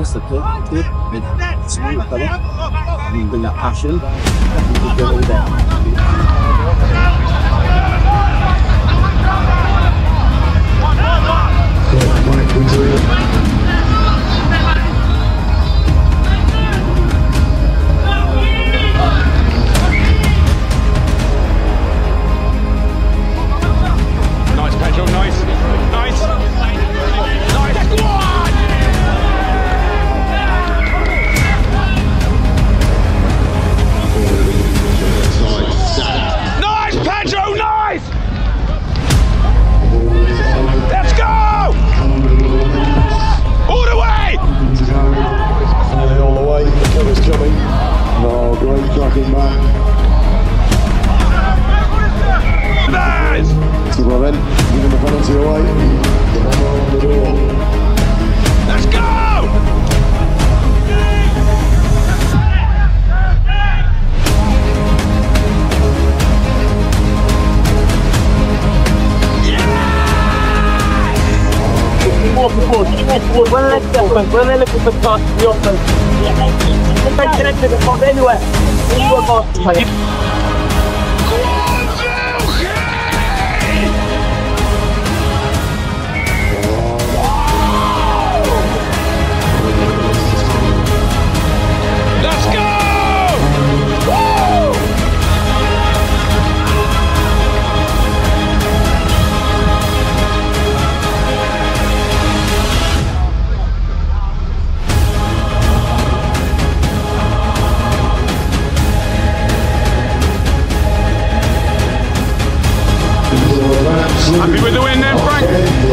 discipline with smooth colour, and bring that passion, you can get all there. Nice, Pedro, nice. Nice. Nice, Pedro, nice! Let's go! All the way! All the way, the killer's coming. Oh, great tracking back. Nice! So well then, giving the penalty away. Let's go! More forward, when they look for the pass to the offense, they connect to the front anywhere. Anywhere pass to play. Let's go! Woo! Happy with the win then, Frank?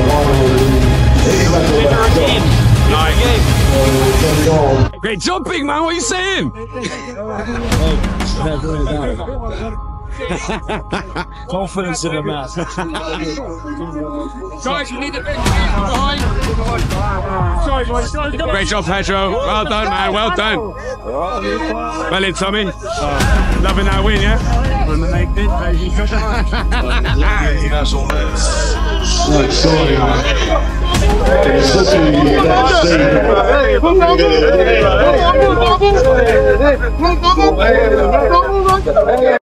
Nice. Great job, big man. What are you saying? Confidence in a man. Guys, you need a bit behind. Sorry, boys. Great job, Pedro. Well done, man. Well done. Well in, Tommy. Loving that win, yeah? No, sorry, man. It's such a